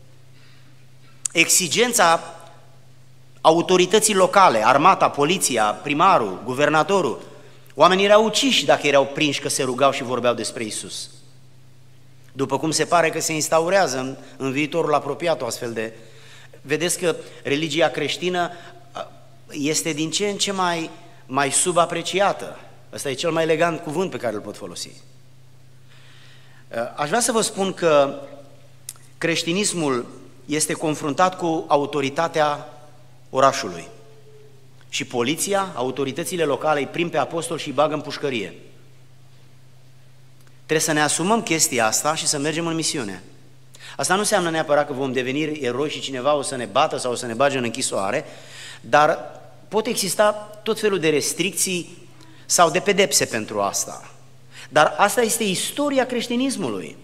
exigența autorității locale, armata, poliția, primarul, guvernatorul, oamenii erau uciși dacă erau prinși că se rugau și vorbeau despre Iisus. După cum se pare că se instaurează în viitorul apropiat o astfel de... Vedeți că religia creștină este din ce în ce mai subapreciată. Ăsta e cel mai elegant cuvânt pe care îl pot folosi. Aș vrea să vă spun că creștinismul este confruntat cu autoritatea orașului și poliția, autoritățile locale îi prind pe apostoli și îi bagă în pușcărie. Trebuie să ne asumăm chestia asta și să mergem în misiune. Asta nu înseamnă neapărat că vom deveni eroi și cineva o să ne bată sau o să ne bage în închisoare, dar pot exista tot felul de restricții sau de pedepse pentru asta. Dar asta este istoria creștinismului.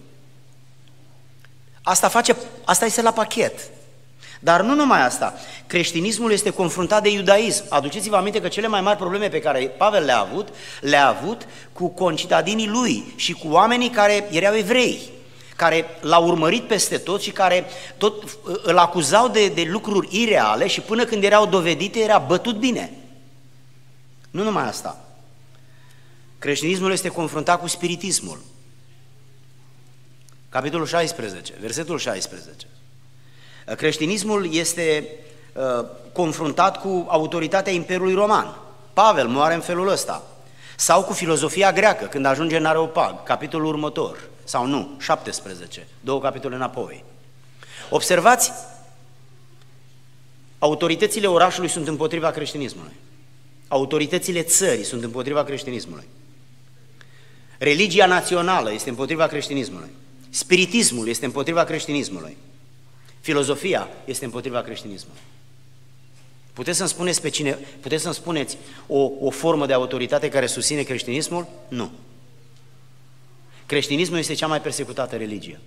Asta este la pachet. Dar nu numai asta. Creștinismul este confruntat de iudaism. Aduceți-vă aminte că cele mai mari probleme pe care Pavel le-a avut cu concitadinii lui și cu oamenii care erau evrei, care l-au urmărit peste tot și care tot îl acuzau de lucruri ireale și până când erau dovedite era bătut bine. Nu numai asta. Creștinismul este confruntat cu spiritismul. Capitolul 16, versetul 16. Creștinismul este confruntat cu autoritatea Imperiului Roman. Pavel moare în felul ăsta. Sau cu filozofia greacă, când ajunge în Areopag, capitolul următor. Sau nu, 17, 2 capitole înapoi. Observați, autoritățile orașului sunt împotriva creștinismului. Autoritățile țării sunt împotriva creștinismului. Religia națională este împotriva creștinismului. Spiritismul este împotriva creștinismului. Filozofia este împotriva creștinismului. Puteți să-mi spuneți o formă de autoritate care susține creștinismul? Nu. Creștinismul este cea mai persecutată religie.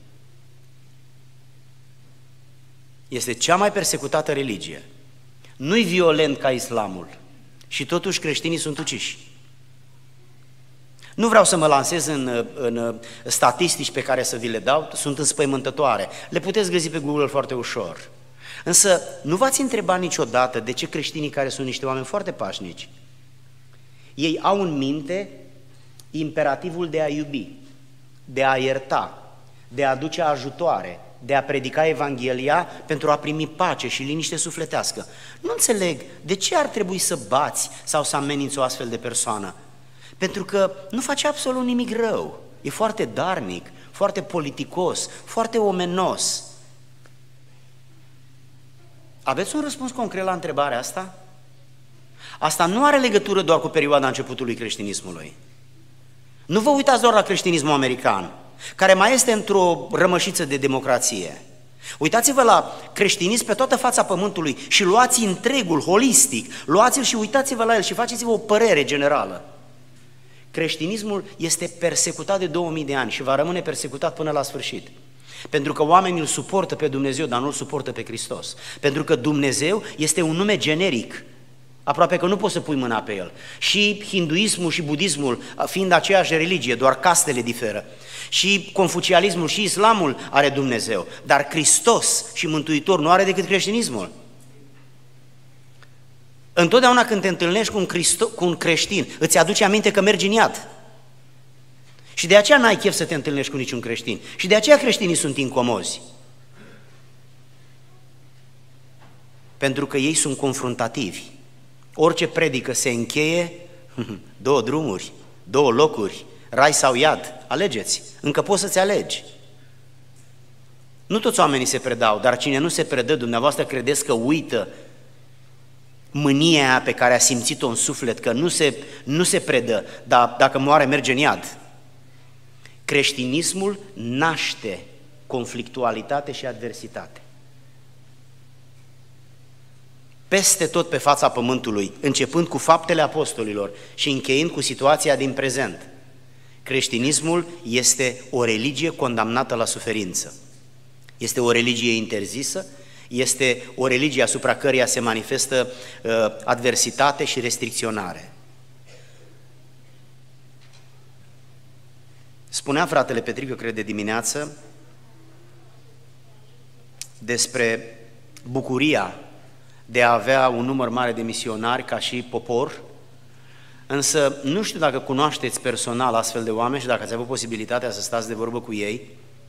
Este cea mai persecutată religie. Nu-i violent ca islamul și totuși creștinii sunt uciși. Nu vreau să mă lansez în statistici pe care să vi le dau, sunt înspăimântătoare. Le puteți găsi pe Google foarte ușor. Însă nu v-ați întrebat niciodată de ce creștinii care sunt niște oameni foarte pașnici, ei au în minte imperativul de a iubi, de a ierta, de a aduce ajutoare, de a predica Evanghelia pentru a primi pace și liniște sufletească. Nu înțeleg de ce ar trebui să bați sau să ameninți o astfel de persoană. Pentru că nu face absolut nimic rău, e foarte darnic, foarte politicos, foarte omenos. Aveți un răspuns concret la întrebarea asta? Asta nu are legătură doar cu perioada începutului creștinismului. Nu vă uitați doar la creștinismul american, care mai este într-o rămășiță de democrație. Uitați-vă la creștinism pe toată fața pământului și luați întregul, holistic, luați-l și uitați-vă la el și faceți-vă o părere generală. Creștinismul este persecutat de 2000 de ani și va rămâne persecutat până la sfârșit. Pentru că oamenii îl suportă pe Dumnezeu, dar nu îl suportă pe Hristos. Pentru că Dumnezeu este un nume generic, aproape că nu poți să pui mâna pe el. Și hinduismul și budismul, fiind aceeași religie, doar castele diferă. Și confucianismul și islamul are Dumnezeu, dar Hristos și Mântuitor nu are decât creștinismul. Întotdeauna când te întâlnești cu un creștin, îți aduce aminte că mergi în iad. Și de aceea n-ai chef să te întâlnești cu niciun creștin. Și de aceea creștinii sunt incomozi. Pentru că ei sunt confruntativi. Orice predică se încheie, 2 drumuri, 2 locuri, rai sau iad, alegeți, încă poți să-ți alegi. Nu toți oamenii se predau, dar cine nu se predă, dumneavoastră credeți că uită mânia aia pe care a simțit-o în suflet, că nu se predă, dar dacă moare merge în iad. Creștinismul naște conflictualitate și adversitate. Peste tot pe fața pământului, începând cu faptele apostolilor și încheind cu situația din prezent, creștinismul este o religie condamnată la suferință. Este o religie interzisă, este o religie asupra căreia se manifestă adversitate și restricționare. Spunea fratele Petrică, cred, de dimineață, despre bucuria de a avea un număr mare de misionari ca și popor, însă nu știu dacă cunoașteți personal astfel de oameni și dacă ați avut posibilitatea să stați de vorbă cu ei.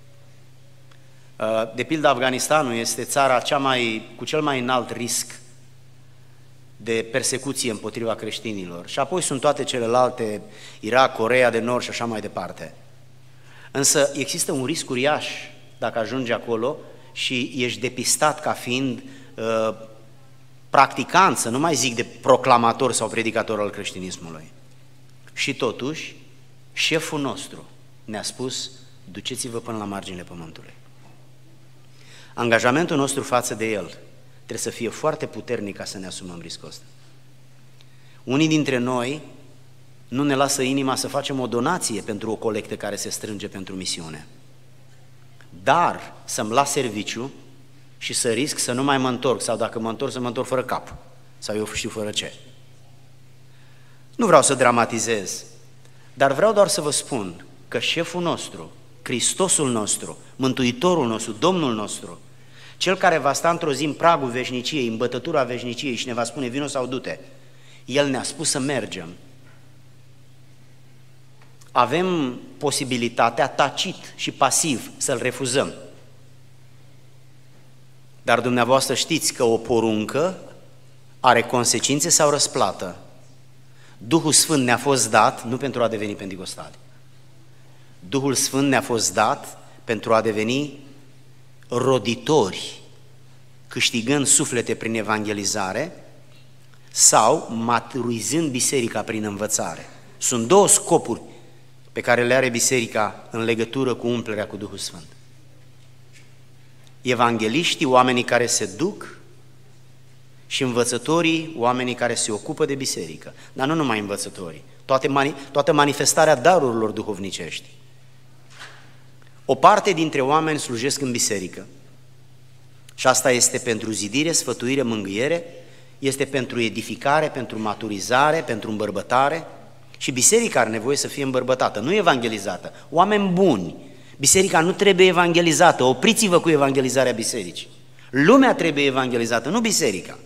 De pildă, Afganistanul este țara cu cel mai înalt risc de persecuție împotriva creștinilor și apoi sunt toate celelalte, Irak, Coreea de Nord și așa mai departe. Însă există un risc uriaș dacă ajungi acolo și ești depistat ca fiind practicant, să nu mai zic de proclamator sau predicator al creștinismului. Și totuși, șeful nostru ne-a spus, duceți-vă până la marginile pământului. Angajamentul nostru față de el trebuie să fie foarte puternic ca să ne asumăm riscul ăsta. Unii dintre noi nu ne lasă inima să facem o donație pentru o colectă care se strânge pentru misiune. Dar să-mi las serviciu și să risc să nu mai mă întorc, sau dacă mă întorc, să mă întorc fără cap, sau eu știu fără ce. Nu vreau să dramatizez, dar vreau doar să vă spun că șeful nostru, Hristosul nostru, Mântuitorul nostru, Domnul nostru, Cel care va sta într-o zi în pragul veșniciei, în bătătura veșniciei și ne va spune vino sau du-te, El ne-a spus să mergem. Avem posibilitatea tacit și pasiv să-L refuzăm. Dar dumneavoastră știți că o poruncă are consecințe sau răsplată. Duhul Sfânt ne-a fost dat nu pentru a deveni penticostali. Duhul Sfânt ne-a fost dat pentru a deveni roditori, câștigând suflete prin evangelizare sau maturizând biserica prin învățare. Sunt 2 scopuri pe care le are biserica în legătură cu umplerea cu Duhul Sfânt. Evangeliștii, oamenii care se duc, și învățătorii, oamenii care se ocupă de biserică. Dar nu numai învățătorii, toată manifestarea darurilor duhovnicești. O parte dintre oameni slujesc în biserică și asta este pentru zidire, sfătuire, mângâiere, este pentru edificare, pentru maturizare, pentru îmbărbătare și biserica are nevoie să fie îmbărbătată, nu evangelizată. Oameni buni, biserica nu trebuie evangelizată, opriți-vă cu evangelizarea bisericii. Lumea trebuie evangelizată, nu biserica.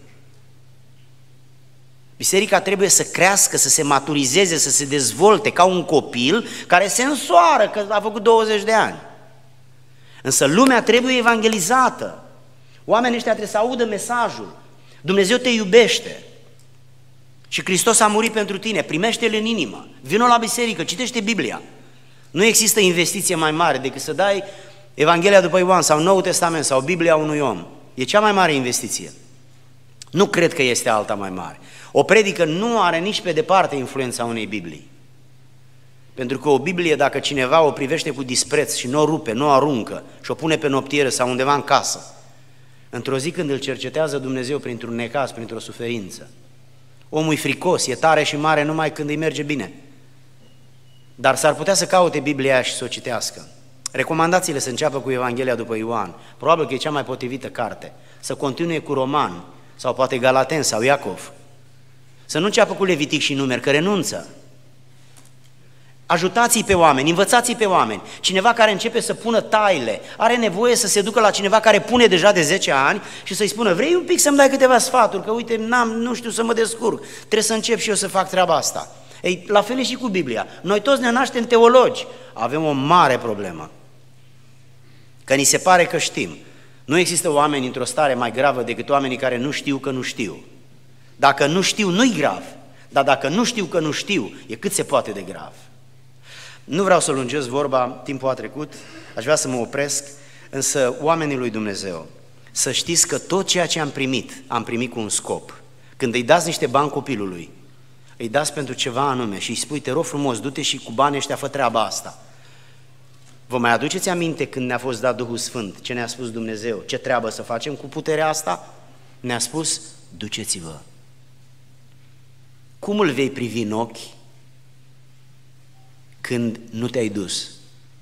Biserica trebuie să crească, să se maturizeze, să se dezvolte ca un copil care se însoară că a făcut 20 de ani. Însă lumea trebuie evangelizată. Oamenii ăștia trebuie să audă mesajul. Dumnezeu te iubește și Hristos a murit pentru tine, primește-L în inimă, vino la biserică, citește Biblia. Nu există investiție mai mare decât să dai Evanghelia după Ioan sau Noul Testament sau Biblia unui om. E cea mai mare investiție. Nu cred că este alta mai mare. O predică nu are nici pe departe influența unei Biblii. Pentru că o Biblie, dacă cineva o privește cu dispreț și nu o rupe, nu o aruncă și o pune pe noptieră sau undeva în casă, într-o zi când îl cercetează Dumnezeu printr-un necaz, printr-o suferință, omul e fricos, e tare și mare numai când îi merge bine. Dar s-ar putea să caute Biblia aia și să o citească. Recomandațiile să înceapă cu Evanghelia după Ioan, probabil că e cea mai potrivită carte, să continue cu Roman sau poate Galaten sau Iacov, să nu înceapă cu Levitic și Numeri, că renunță. Ajutați-i pe oameni, învățați-i pe oameni. Cineva care începe să pună taile are nevoie să se ducă la cineva care pune deja de 10 ani și să-i spună: vrei un pic să-mi dai câteva sfaturi, că uite, nu știu să mă descurc, trebuie să încep și eu să fac treaba asta. Ei, la fel e și cu Biblia. Noi toți ne naștem teologi, avem o mare problemă, că ni se pare că știm. Nu există oameni într-o stare mai gravă decât oamenii care nu știu că nu știu. Dacă nu știu, nu-i grav, dar dacă nu știu că nu știu, e cât se poate de grav. Nu vreau să lungesc vorba, timpul a trecut, aș vrea să mă opresc, însă oamenii lui Dumnezeu, să știți că tot ceea ce am primit cu un scop. Când îi dați niște bani copilului, îi dați pentru ceva anume și îi spui: te rog frumos, du-te și cu banii ăștia fă treaba asta. Vă mai aduceți aminte când ne-a fost dat Duhul Sfânt, ce ne-a spus Dumnezeu, ce treabă să facem cu puterea asta? Ne-a spus: duceți-vă. Cum îl vei privi în ochi când nu te-ai dus?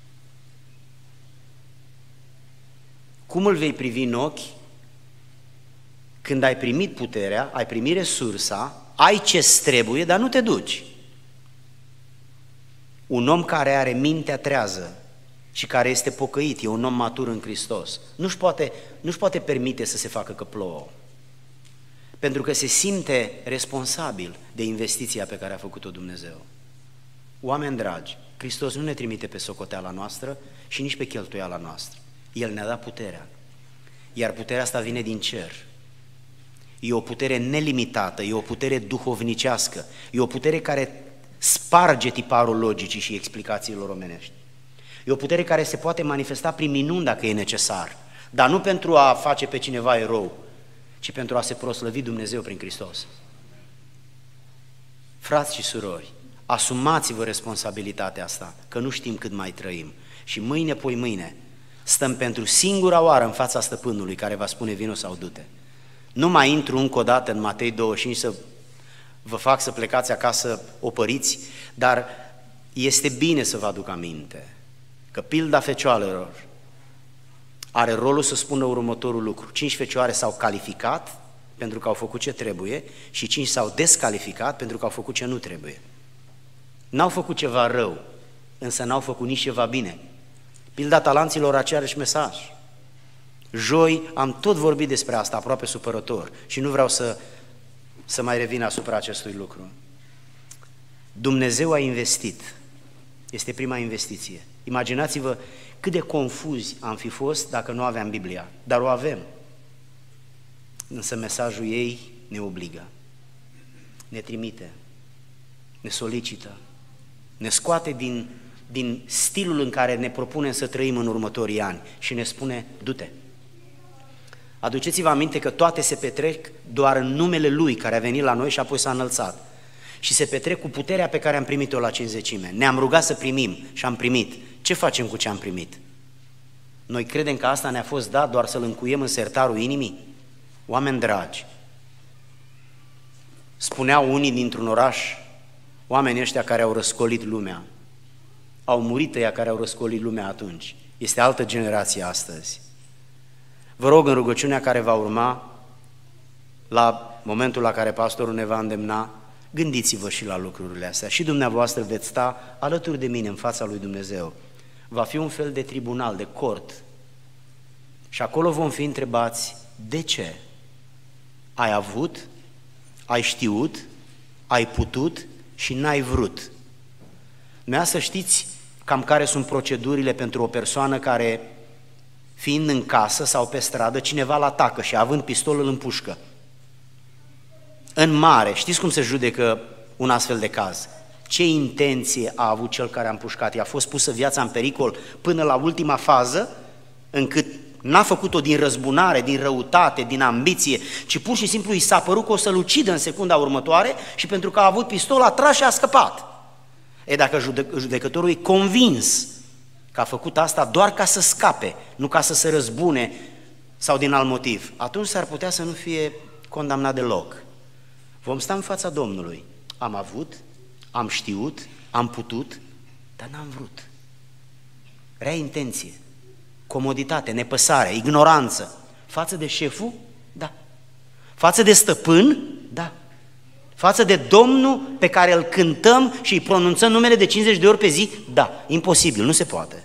Cum îl vei privi în ochi când ai primit puterea, ai primit resursa, ai ce-ți trebuie, dar nu te duci? Un om care are mintea trează și care este pocăit, e un om matur în Hristos, nu-și poate permite să se facă că plouă, pentru că se simte responsabil de investiția pe care a făcut-o Dumnezeu. Oameni dragi, Hristos nu ne trimite pe socoteala noastră și nici pe cheltuiala noastră. El ne-a dat puterea, iar puterea asta vine din cer. E o putere nelimitată, e o putere duhovnicească, e o putere care sparge tiparul logicii și explicațiilor omenești. E o putere care se poate manifesta prin minuni dacă e necesar, dar nu pentru a face pe cineva erou, ci pentru a se proslăvi Dumnezeu prin Hristos. Frați și surori, asumați-vă responsabilitatea asta, că nu știm cât mai trăim și mâine, poi mâine, stăm pentru singura oară în fața stăpânului care va spune: vino sau du-te. Nu mai intru încă o dată în Matei 25 să vă fac să plecați acasă opăriți, dar este bine să vă aduc aminte că pilda fecioarelor are rolul să spună următorul lucru: 5 fecioare s-au calificat pentru că au făcut ce trebuie și 5 s-au descalificat pentru că au făcut ce nu trebuie. N-au făcut ceva rău, însă n-au făcut nici ceva bine. Pilda talanților, aceeași mesaj. Joi am tot vorbit despre asta, aproape supărător, și nu vreau să mai revin asupra acestui lucru. Dumnezeu a investit, este prima investiție. Imaginați-vă cât de confuzi am fi fost dacă nu aveam Biblia, dar o avem. Însă mesajul ei ne obligă, ne trimite, ne solicită, ne scoate din stilul în care ne propunem să trăim în următorii ani și ne spune: du-te. Aduceți-vă aminte că toate se petrec doar în numele Lui care a venit la noi și apoi s-a înălțat. Și se petrec cu puterea pe care am primit-o la Cincizecime. Ne-am rugat să primim și am primit. Ce facem cu ce am primit? Noi credem că asta ne-a fost dat doar să-L încuiem în sertarul inimii? Oameni dragi, spuneau unii dintr-un oraș, oamenii ăștia care au răscolit lumea, au murit ăia care au răscolit lumea atunci. Este altă generație astăzi. Vă rog, în rugăciunea care va urma, la momentul la care pastorul ne va îndemna, gândiți-vă și la lucrurile astea. Și dumneavoastră veți sta alături de mine în fața lui Dumnezeu. Va fi un fel de tribunal, de cort. Și acolo vom fi întrebați: de ce? Ai avut, ai știut, ai putut și n-ai vrut. Mea să știți cam care sunt procedurile pentru o persoană care, fiind în casă sau pe stradă, cineva îl atacă și având pistolul în pușcă. În mare, știți cum se judecă un astfel de caz? Ce intenție a avut cel care a împușcat? I-a fost pusă viața în pericol până la ultima fază, încât n-a făcut-o din răzbunare, din răutate, din ambiție, ci pur și simplu i s-a părut că o să-l ucidă în secunda următoare și pentru că a avut pistol a tras și a scăpat. Dacă judecătorul e convins că a făcut asta doar ca să scape, nu ca să se răzbune sau din alt motiv, atunci s-ar putea să nu fie condamnat deloc. Vom sta în fața Domnului. Am avut, am știut, am putut, dar n-am vrut. Rea intenție, comoditate, nepăsare, ignoranță. Față de șeful? Da. Față de stăpân? Da. Față de Domnul pe care îl cântăm și îi pronunțăm numele de 50 de ori pe zi? Da. Imposibil, nu se poate.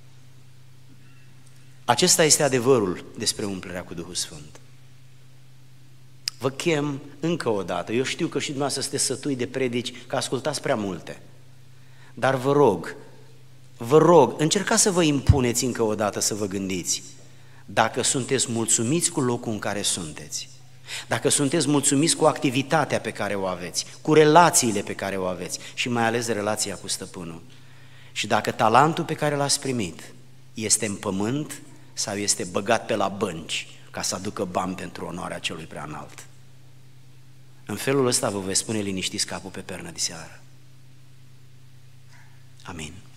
Acesta este adevărul despre umplerea cu Duhul Sfânt. Vă chem încă o dată, eu știu că și dumneavoastră sunteți sătui de predici, că ascultați prea multe, dar vă rog, încercați să vă impuneți încă o dată să vă gândiți dacă sunteți mulțumiți cu locul în care sunteți, dacă sunteți mulțumiți cu activitatea pe care o aveți, cu relațiile pe care o aveți și mai ales relația cu stăpânul. Și dacă talentul pe care l-ați primit este în pământ sau este băgat pe la bănci ca să aducă bani pentru onoarea celui prea înalt. În felul ăsta vă veți spune liniștiți capul pe pernă de seară. Amin.